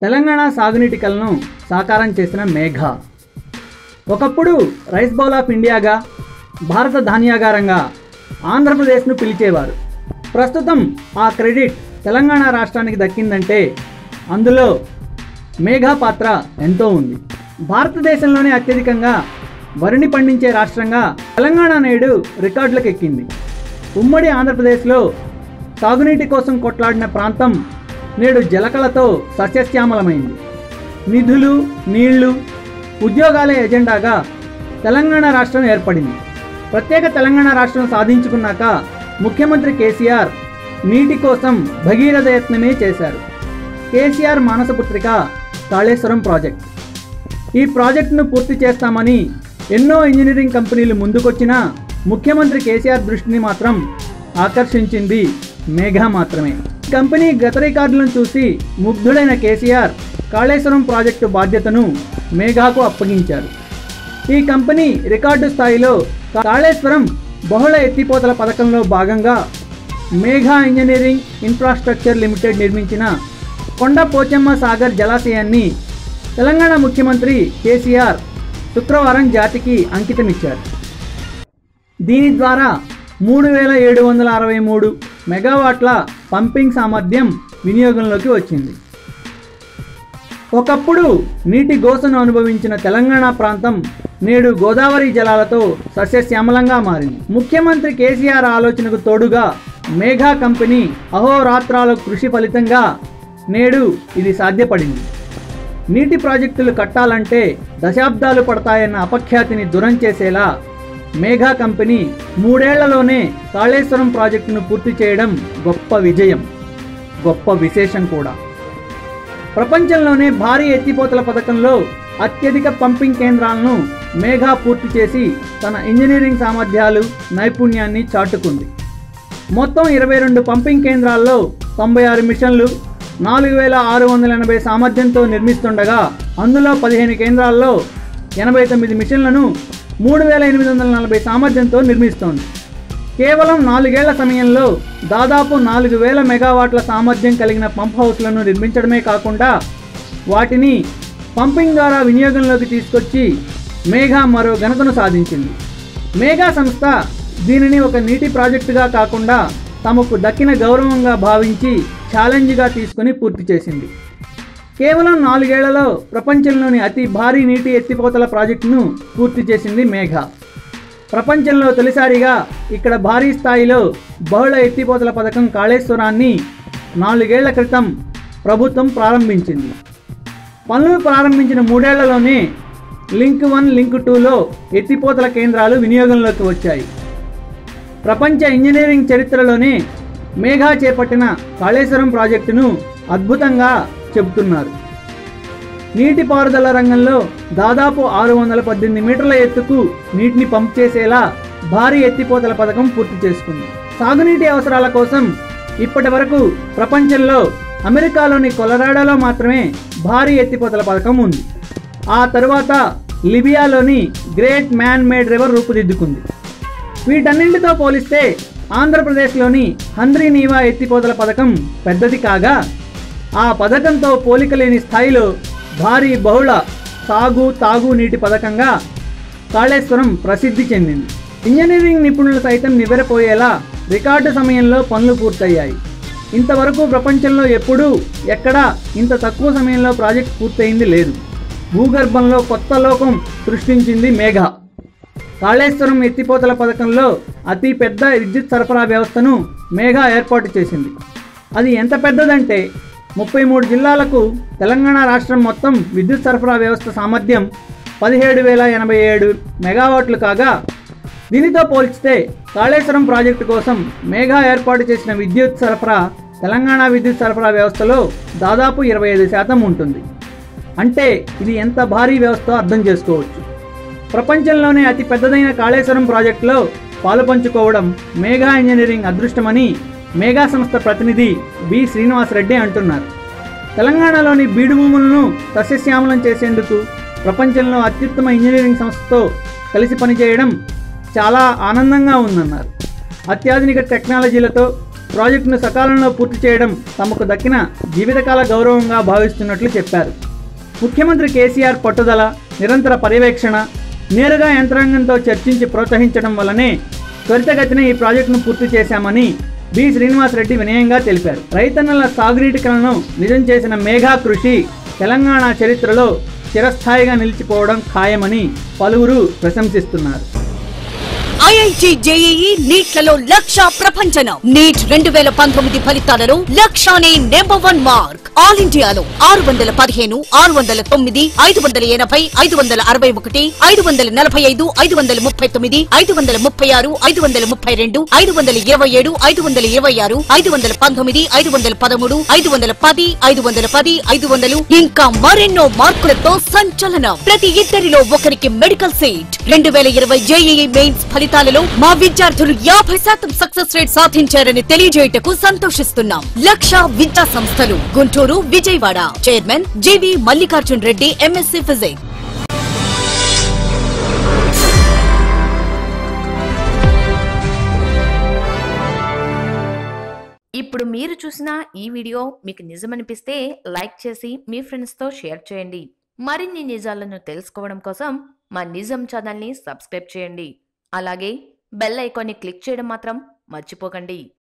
తెలంగాణ సాగునీటి కలను సాకారం చేసిన మేఘా ఒకప్పుడు రైస్ బౌల్ ఆఫ్ ఇండియాగా, భారత ధాన్యాగారంగా ఆంధ్రప్రదేశ్ను పిలిచేవారు. ప్రస్తుతం ఆ క్రెడిట్ తెలంగాణ రాష్ట్రానికి దక్కిందంటే అందులో మేఘా పాత్ర ఎంతో ఉంది. భారతదేశంలోనే అత్యధికంగా వరిని పండించే రాష్ట్రంగా తెలంగాణ నేడు రికార్డులకు ఎక్కింది. ఉమ్మడి ఆంధ్రప్రదేశ్లో సాగునీటి కోసం కొట్లాడిన ప్రాంతం నేడు జలకళతో సస్యశ్యామలమైంది. నిధులు, నీళ్లు, ఉద్యోగాలే ఎజెండాగా తెలంగాణ రాష్ట్రం ఏర్పడింది. ప్రత్యేక తెలంగాణ రాష్ట్రం సాధించుకున్నాక ముఖ్యమంత్రి కేసీఆర్ నీటి కోసం భగీరథ యత్నమే చేశారు. కేసీఆర్ మానసపుత్రిక కాళేశ్వరం ప్రాజెక్ట్. ఈ ప్రాజెక్టును పూర్తి చేస్తామని ఎన్నో ఇంజనీరింగ్ కంపెనీలు ముందుకొచ్చినా ముఖ్యమంత్రి కేసీఆర్ దృష్టిని మాత్రం ఆకర్షించింది మేఘా మాత్రమే. కంపెనీ గత రికార్డులను చూసి ముగ్ధుడైన కేసీఆర్ కాళేశ్వరం ప్రాజెక్టు బాధ్యతను మేఘాకు అప్పగించారు. ఈ కంపెనీ రికార్డు స్థాయిలో కాళేశ్వరం బహుళ ఎత్తిపోతల పథకంలో భాగంగా మేఘా ఇంజనీరింగ్ ఇన్ఫ్రాస్ట్రక్చర్ లిమిటెడ్ నిర్మించిన కొండ పోచమ్మ సాగర్ జలాశయాన్ని తెలంగాణ ముఖ్యమంత్రి కేసీఆర్ శుక్రవారం జాతికి అంకితమిచ్చారు. దీని ద్వారా 3763 మెగావాట్ల పంపింగ్ సామర్థ్యం వినియోగంలోకి వచ్చింది. ఒకప్పుడు నీటి గోసను అనుభవించిన తెలంగాణ ప్రాంతం నేడు గోదావరి జలాలతో సస్యశ్యామలంగా మారింది. ముఖ్యమంత్రి కేసీఆర్ ఆలోచనకు తోడుగా మేఘా కంపెనీ అహోరాత్రాల కృషి ఫలితంగా నేడు ఇది సాధ్యపడింది. నీటి ప్రాజెక్టులు కట్టాలంటే దశాబ్దాలు పడతాయన్న అపఖ్యాతిని దూరం చేసేలా మేఘా కంపెనీ 3 ఏళ్లలోనే కాళేశ్వరం ప్రాజెక్టును పూర్తి చేయడం గొప్ప విజయం, గొప్ప విశేషం కూడా. ప్రపంచంలోనే భారీ ఎత్తిపోతల పథకంలో అత్యధిక పంపింగ్ కేంద్రాలను మేఘా పూర్తి చేసి తన ఇంజనీరింగ్ సామర్థ్యాలు, నైపుణ్యాన్ని చాటుకుంది. మొత్తం 22 పంపింగ్ కేంద్రాల్లో 96 మిషన్లు 4680 సామర్థ్యంతో నిర్మిస్తుండగా అందులో 15 కేంద్రాల్లో 89 మిషన్లను 3840 సామర్థ్యంతో నిర్మిస్తోంది. కేవలం 4 ఏళ్ల సమయంలో దాదాపు 4000 మెగావాట్ల సామర్థ్యం కలిగిన పంప్ హౌస్లను నిర్మించడమే కాకుండా వాటిని పంపింగ్ ద్వారా వినియోగంలోకి తీసుకొచ్చి మేఘా మరో ఘనతను సాధించింది. మేఘా సంస్థ దీనిని ఒక నీటి ప్రాజెక్టుగా కాకుండా తమకు దక్కిన గౌరవంగా భావించి ఛాలెంజ్గా తీసుకుని పూర్తి చేసింది. కేవలం 4 ఏళ్లలో ప్రపంచంలోని అతి భారీ నీటి ఎత్తిపోతల ప్రాజెక్టును పూర్తి చేసింది మేఘా. ప్రపంచంలో తొలిసారిగా ఇక్కడ భారీ స్థాయిలో బహుళ ఎత్తిపోతల పథకం కాళేశ్వరాన్ని 4 ఏళ్ల క్రితం ప్రభుత్వం ప్రారంభించింది. పనులు ప్రారంభించిన 3 ఏళ్లలోనే లింక్ 1, లింక్ 2లో ఎత్తిపోతల కేంద్రాలు వినియోగంలోకి వచ్చాయి. ప్రపంచ ఇంజనీరింగ్ చరిత్రలోనే మేఘా చేపట్టిన కాళేశ్వరం ప్రాజెక్టును అద్భుతంగా చెబుతున్నారు. నీటిపారుదల రంగంలో దాదాపు 618 మీటర్ల ఎత్తుకు నీటిని పంప్ చేసేలా భారీ ఎత్తిపోతల పథకం పూర్తి చేసుకుంది. సాగునీటి అవసరాల కోసం ఇప్పటి వరకు ప్రపంచంలో అమెరికాలోని కొలరాడోలో మాత్రమే భారీ ఎత్తిపోతల పథకం ఉంది. ఆ తరువాత లిబియాలోని గ్రేట్ మ్యాన్ మేడ్ రివర్ రూపుదిద్దుకుంది. వీటన్నింటితో పోలిస్తే ఆంధ్రప్రదేశ్లోని హంద్రీ నీవా ఎత్తిపోతల పథకం పెద్దది కాగా ఆ పథకంతో పోలికలేని స్థాయిలో భారీ బహుళ తాగు నీటి పథకంగా కాళేశ్వరం ప్రసిద్ధి చెందింది. ఇంజనీరింగ్ నిపుణులు సైతం నివ్వెరపోయేలా రికార్డు సమయంలో పనులు పూర్తయ్యాయి. ఇంతవరకు ప్రపంచంలో ఎప్పుడూ ఎక్కడా ఇంత తక్కువ సమయంలో ప్రాజెక్ట్ పూర్తయింది లేదు. భూగర్భంలో కొత్త లోకం సృష్టించింది మేఘా. కాళేశ్వరం ఎత్తిపోతల పథకంలో అతి పెద్ద విద్యుత్ సరఫరా వ్యవస్థను మేఘా ఏర్పాటు చేసింది. అది ఎంత పెద్దదంటే 33 జిల్లాలకు తెలంగాణ రాష్ట్రం మొత్తం విద్యుత్ సరఫరా వ్యవస్థ సామర్థ్యం 17,087 మెగావాట్లు కాగా దీనితో పోల్చితే కాళేశ్వరం ప్రాజెక్టు కోసం మేఘా ఏర్పాటు చేసిన విద్యుత్ సరఫరా తెలంగాణ విద్యుత్ సరఫరా వ్యవస్థలో దాదాపు 25% ఉంటుంది. అంటే ఇది ఎంత భారీ వ్యవస్థో అర్థం చేసుకోవచ్చు. ప్రపంచంలోనే అతి పెద్దదైన కాళేశ్వరం ప్రాజెక్టులో పాలు పంచుకోవడం మేఘా ఇంజనీరింగ్ అదృష్టమని మేఘా సంస్థ ప్రతినిధి బి శ్రీనివాసరెడ్డి అంటున్నారు. తెలంగాణలోని బీడు భూములను సస్యశ్యామలం చేసేందుకు ప్రపంచంలో అత్యుత్తమ ఇంజనీరింగ్ సంస్థతో కలిసి పనిచేయడం చాలా ఆనందంగా ఉందన్నారు. అత్యాధునిక టెక్నాలజీలతో ప్రాజెక్టును సకాలంలో పూర్తి చేయడం తమకు దక్కిన జీవితకాల గౌరవంగా భావిస్తున్నట్లు చెప్పారు. ముఖ్యమంత్రి కేసీఆర్ పట్టుదల, నిరంతర పర్యవేక్షణ, నేరుగా యంత్రాంగంతో చర్చించి ప్రోత్సహించడం వల్లనే త్వరితగతిన ఈ ప్రాజెక్టును పూర్తి చేశామని బి శ్రీనివాసరెడ్డి వినయంగా తెలిపారు. రైతన్నల సాగునీటి కలను నిజం చేసిన మేఘా కృషి తెలంగాణ చరిత్రలో చిరస్థాయిగా నిలిచిపోవడం ఖాయమని పలువురు ప్రశంసిస్తున్నారు. ఐఐటి జేఈఈ నీట్లలో లక్ష ప్రపంచనం. నీట్ 2019 ఫలితాలలో లక్షానే #1 మార్క్. ఆల్ ఇండియాలో 615, 609, 580, 561, 545, 539, 536, 532, 527, 526, 519, 513, 510, 510, 500 ఇంకా మరెన్నో మార్కులతో సంచలనం. ప్రతి ఇద్దరిలో ఒకరికి మెడికల్ సీట్. 2020 జేఈఈ మెయిన్స్ ఫలితాలలో మా విద్యార్థులు 50% సక్సెస్ రేట్ సాధించారని తెలియజేయటకు సంతోషిస్తున్నాం. లక్ష విద్యా సంస్థలు, Guntur, Vijayawada. Chairman GV Mallikarjun Reddy, MSc physics. ఇప్పుడు మీరు చూసిన ఈ వీడియో మీకు నిజమనిపిస్తే లైక్ చేసి మీ ఫ్రెండ్స్తో షేర్ చేయండి. మరిన్ని నిజాలను తెలుసుకోవడం కోసం మా నిజం ఛానల్ని సబ్స్క్రైబ్ చేయండి. అలాగే బెల్ ఐకాన్ని క్లిక్ చేయడం మాత్రం మర్చిపోకండి.